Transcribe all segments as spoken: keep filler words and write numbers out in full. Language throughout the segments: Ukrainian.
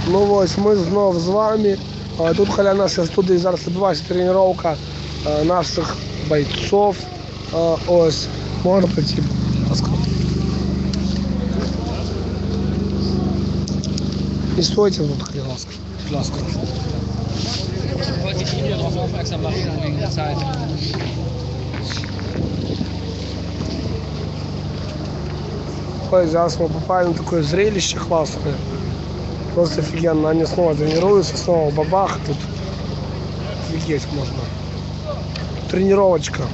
Ну ось ми знов з вами. Тут біля нашої студії зараз відбувається тренування наших бойців. Ось, можна прийти, будь ласка. І стойте тут, будь ласка. Будь ласка. Ой, зараз мы попали на такое зрелище классное. Просто офигенно. Они снова тренируются, снова бабах. Тут офигеть можно. Тренировочка.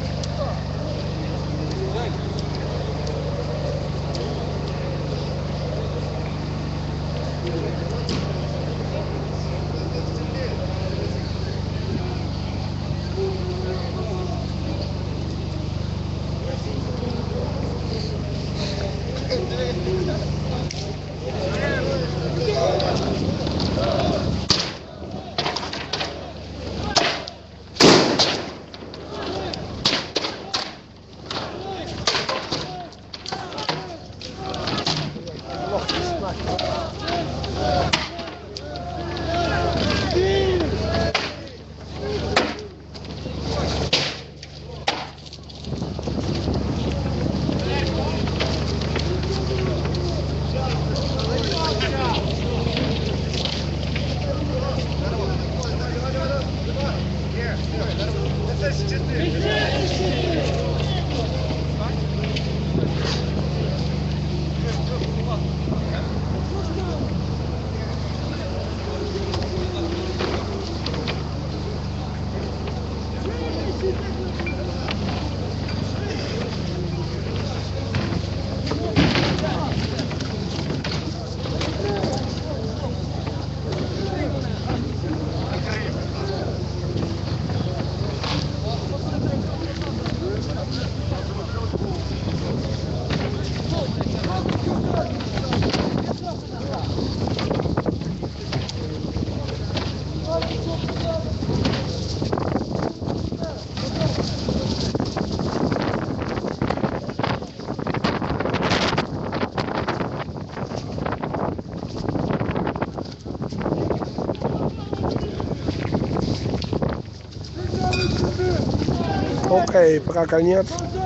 Окей, пока конец.